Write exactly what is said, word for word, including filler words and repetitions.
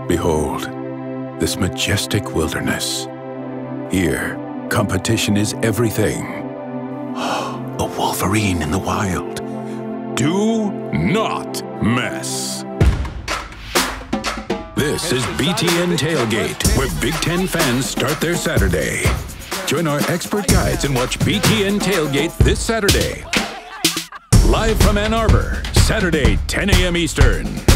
Behold, this majestic wilderness. Here, competition is everything. A wolverine in the wild. Do not mess. This is B T N Tailgate, where Big Ten fans start their Saturday. Join our expert guides and watch B T N Tailgate this Saturday. Live from Ann Arbor, Saturday, ten A M Eastern.